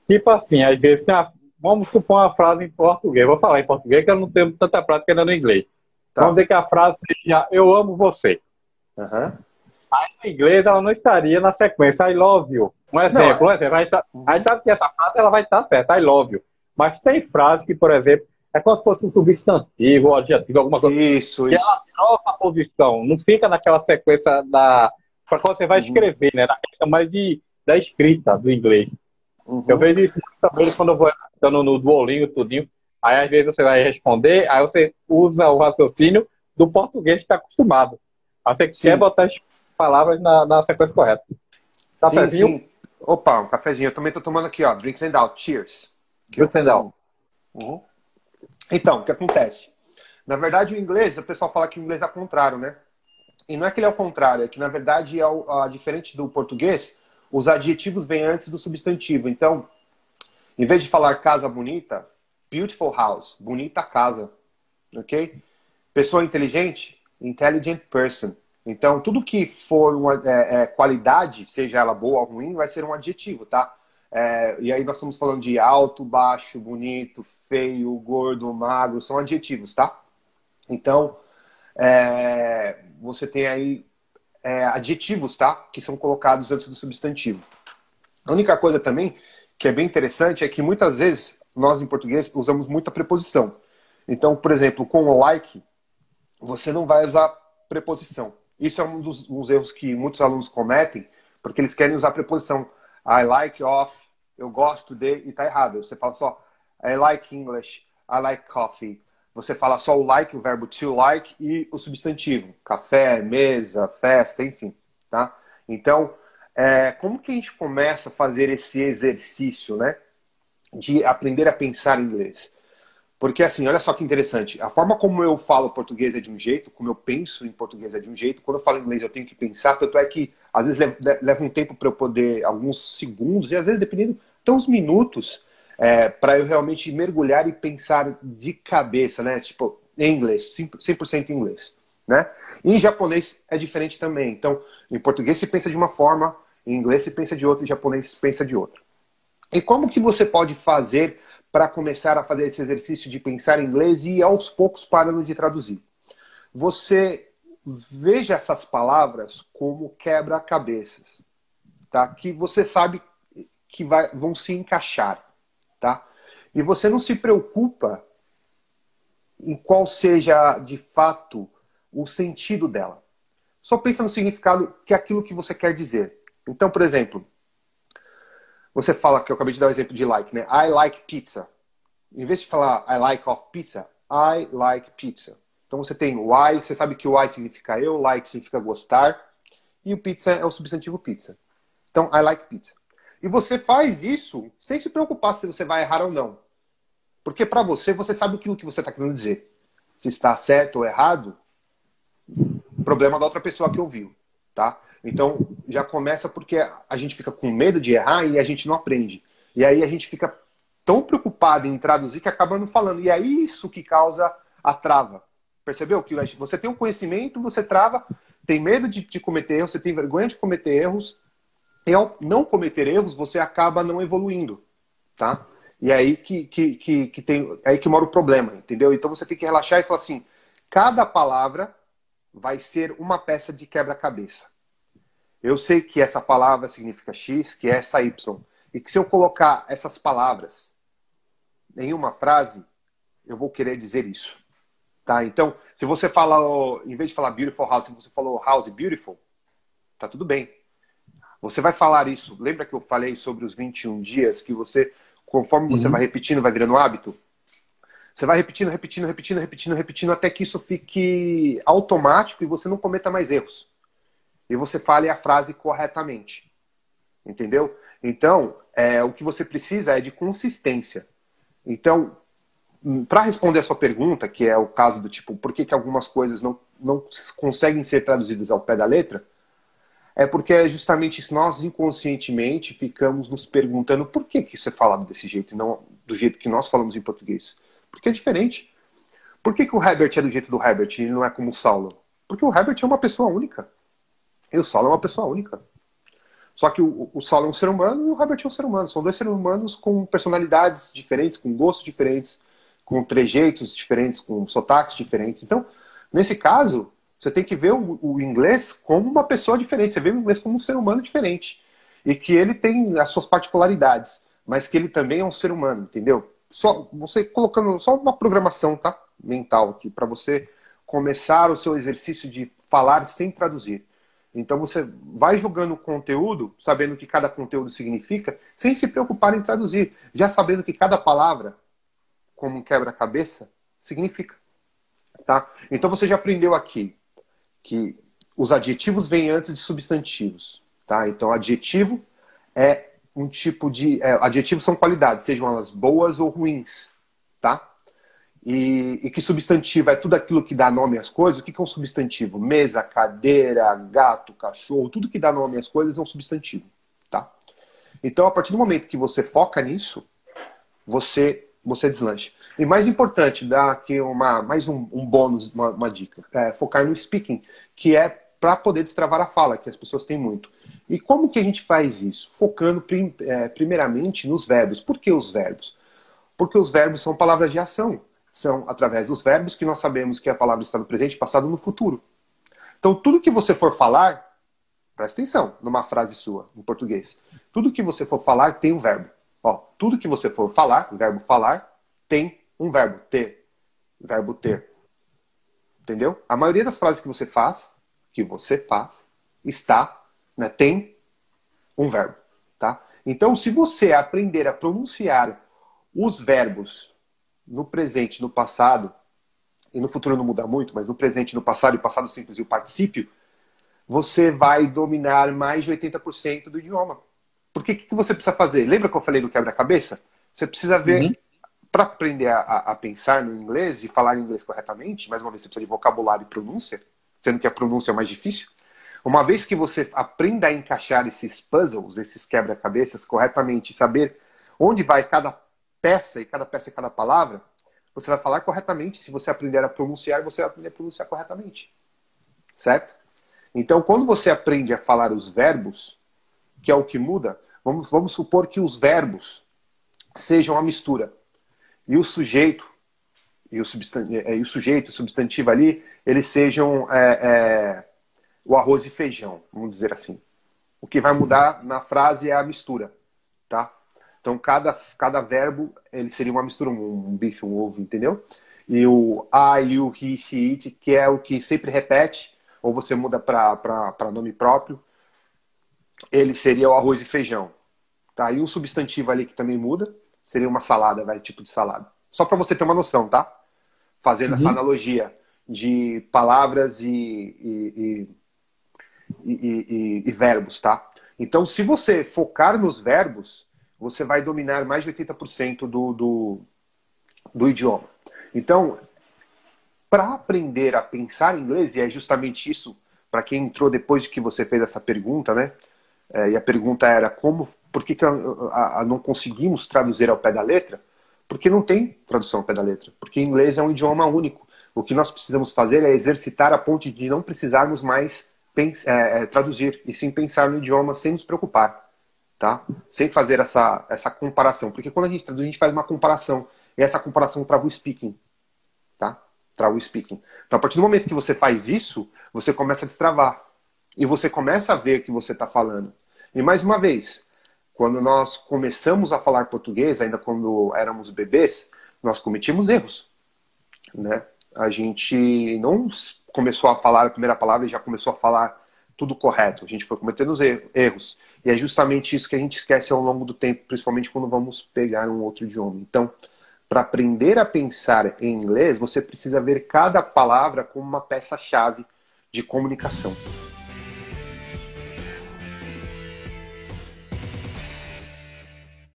Tipo assim, às vezes vamos supor uma frase em português. Vou falar em português que eu não tenho tanta prática ainda no inglês. Vamos Tá. dizer que a frase seja eu amo você. Aham. Em inglês ela não estaria na sequência I love you. Não, Um exemplo. Aí uhum. sabe que essa frase ela vai estar certa, I love you. Mas tem frase que, por exemplo, é como se fosse um substantivo, um adjetivo, alguma coisa, Isso, que isso. ela troca a posição, não fica naquela sequência da. Para quando você vai Uhum. escrever, né? Na questão mais da escrita do inglês. Eu Uhum. vejo isso muito também quando eu vou estando no Duolingo, tudinho. Aí às vezes você vai responder, aí você usa o raciocínio do português que está acostumado. Aí você quer Sim, botar as palavras na sequência correta. sim, Cafezinho, sim. Opa, um cafezinho. Eu também tô tomando aqui, ó. Drinks and out. Cheers. Aqui, ó. Dutzendal. Uhum. Então, o que acontece? Na verdade, o inglês, o pessoal fala que o inglês é ao contrário, né? E não é que ele é ao contrário, é que na verdade, diferente do português, os adjetivos vêm antes do substantivo. Então, em vez de falar casa bonita, beautiful house, bonita casa, ok? Pessoa inteligente, intelligent person. Então, tudo que for uma qualidade, seja ela boa ou ruim, vai ser um adjetivo, tá? E aí nós estamos falando de alto, baixo, bonito, feio, gordo, magro, são adjetivos, tá? Então, você tem aí adjetivos, tá? Que são colocados antes do substantivo. A única coisa também que é bem interessante é que muitas vezes nós em português usamos muita preposição. Então, por exemplo, com o like, você não vai usar preposição. Isso é um dos erros que muitos alunos cometem, porque eles querem usar preposição. I like of, eu gosto de, e está errado. Você fala só I like English, I like coffee. Você fala só o like, o verbo to like e o substantivo. Café, mesa, festa, enfim. Tá? Então, como que a gente começa a fazer esse exercício, né? De aprender a pensar em inglês? Porque assim, olha só que interessante. A forma como eu falo português é de um jeito, como eu penso em português é de um jeito. Quando eu falo inglês eu tenho que pensar. Tanto é que às vezes leva um tempo para eu poder, alguns segundos, e às vezes dependendo, até uns minutos, para eu realmente mergulhar e pensar de cabeça, né? Tipo, em inglês, 100% em inglês. Né? Em japonês é diferente também. Então, em português se pensa de uma forma, em inglês se pensa de outra, em japonês se pensa de outra. E como que você pode fazer para começar a fazer esse exercício de pensar em inglês e aos poucos parando de traduzir? Você veja essas palavras como quebra-cabeças, tá? Que você sabe que vão se encaixar, tá? E você não se preocupa em qual seja de fato o sentido dela. Só pensa no significado que é aquilo que você quer dizer. Então, por exemplo, você fala, que eu acabei de dar o exemplo de like, né? I like pizza. Em vez de falar I like of pizza, I like pizza. Então você tem o I, você sabe que o I significa eu, like significa gostar, e o pizza é o substantivo pizza. Então, I like pizza. E você faz isso sem se preocupar se você vai errar ou não. Porque para você, você sabe aquilo que você está querendo dizer. Se está certo ou errado, problema da outra pessoa que ouviu. Tá? Então, já começa porque a gente fica com medo de errar e a gente não aprende. E aí a gente fica tão preocupado em traduzir que acaba não falando. E é isso que causa a trava. Percebeu? Que você tem um conhecimento, você trava, tem medo de cometer erros, você tem vergonha de cometer erros, e ao não cometer erros, você acaba não evoluindo. Tá? E é aí é aí que mora o problema, entendeu? Então você tem que relaxar e falar assim, cada palavra vai ser uma peça de quebra-cabeça. Eu sei que essa palavra significa X, que é essa Y. E que se eu colocar essas palavras em uma frase, eu vou querer dizer isso. Tá? Então, se você fala, em vez de falar beautiful house, se você falou house beautiful, tá tudo bem. Você vai falar isso. Lembra que eu falei sobre os 21 dias que você, conforme você vai Uhum. repetindo, vai virando hábito? Você vai repetindo, repetindo, repetindo, repetindo, repetindo, até que isso fique automático e você não cometa mais erros. E você fale a frase corretamente. Entendeu? Então, o que você precisa é de consistência. Então, para responder a sua pergunta, que é o caso do tipo, por que, que algumas coisas não conseguem ser traduzidas ao pé da letra, é porque é justamente isso, nós inconscientemente ficamos nos perguntando por que, que isso é falado desse jeito e não do jeito que nós falamos em português. Porque é diferente. Por que, que o Herbert é do jeito do Herbert e não é como o Saulo? Porque o Herbert é uma pessoa única. E o Saulo é uma pessoa única. Só que o Saulo é um ser humano e o Herbert é um ser humano. São dois seres humanos com personalidades diferentes, com gostos diferentes, com trejeitos diferentes, com sotaques diferentes. Então, nesse caso, você tem que ver o inglês como uma pessoa diferente. Você vê o inglês como um ser humano diferente. E que ele tem as suas particularidades, mas que ele também é um ser humano, entendeu? Só você colocando só uma programação, tá? Mental aqui, para você começar o seu exercício de falar sem traduzir. Então você vai jogando o conteúdo, sabendo o que cada conteúdo significa, sem se preocupar em traduzir, já sabendo que cada palavra, como um quebra-cabeça, significa. Tá? Então você já aprendeu aqui que os adjetivos vêm antes de substantivos. Tá? Então adjetivo é um tipo de... adjetivos são qualidades, sejam elas boas ou ruins. Tá? E que substantivo é tudo aquilo que dá nome às coisas. O que é um substantivo? Mesa, cadeira, gato, cachorro, tudo que dá nome às coisas é um substantivo. Tá? Então, a partir do momento que você foca nisso, você deslancha. E mais importante, dar aqui mais um bônus, uma dica. Focar no speaking, que é para poder destravar a fala, que as pessoas têm muito. E como que a gente faz isso? Focando primeiramente nos verbos. Por que os verbos? Porque os verbos são palavras de ação. São através dos verbos que nós sabemos que a palavra está no presente, passado e no futuro. Então, tudo que você for falar, presta atenção numa frase sua, em português. Tudo que você for falar tem um verbo. Ó, tudo que você for falar, o verbo falar, tem um verbo, ter. Verbo ter. Entendeu? A maioria das frases que você faz, está, né, tem um verbo. Tá? Então, se você aprender a pronunciar os verbos no presente, no passado, e no futuro não muda muito, mas no presente, no passado, e passado simples e o particípio, você vai dominar mais de 80% do idioma. Porque o que você precisa fazer? Lembra que eu falei do quebra-cabeça? Você precisa ver, para aprender a pensar no inglês e falar inglês corretamente, mais uma vez você precisa de vocabulário e pronúncia, sendo que a pronúncia é mais difícil. Uma vez que você aprenda a encaixar esses puzzles, esses quebra-cabeças corretamente, saber onde vai cada peça e cada palavra, você vai falar corretamente. Se você aprender a pronunciar, você vai aprender a pronunciar corretamente. Certo? Então, quando você aprende a falar os verbos, que é o que muda, vamos supor que os verbos sejam a mistura. E o sujeito, e o substantivo ali, eles sejam o arroz e feijão, vamos dizer assim. O que vai mudar na frase é a mistura. Tá? Então, cada verbo, ele seria uma mistura, um bife, um ovo, entendeu? E o I, you, he, she, it, que é o que sempre repete, ou você muda para nome próprio, ele seria o arroz e feijão. Tá? E um substantivo ali que também muda, seria uma salada, tipo de salada. Só para você ter uma noção, tá? Fazendo essa analogia de palavras e verbos, tá? Então, se você focar nos verbos, você vai dominar mais de 80% do idioma. Então, para aprender a pensar em inglês, e é justamente isso, para quem entrou depois de que você fez essa pergunta, né? E a pergunta era por que não conseguimos traduzir ao pé da letra? Porque não tem tradução ao pé da letra. Porque inglês é um idioma único. O que nós precisamos fazer é exercitar a ponto de não precisarmos mais traduzir, e sim pensar no idioma sem nos preocupar. Tá? Sem fazer essa comparação. Porque quando a gente traduz, a gente faz uma comparação. E essa comparação trava o speaking. Tá? Trava o speaking. Então, a partir do momento que você faz isso, você começa a destravar. E você começa a ver o que você está falando. E mais uma vez, quando nós começamos a falar português, ainda quando éramos bebês, nós cometíamos erros. Né? A gente não começou a falar a primeira palavra e já começou a falar tudo correto. A gente foi cometendo os erros. E é justamente isso que a gente esquece ao longo do tempo, principalmente quando vamos pegar um outro idioma. Então, para aprender a pensar em inglês, você precisa ver cada palavra como uma peça-chave de comunicação.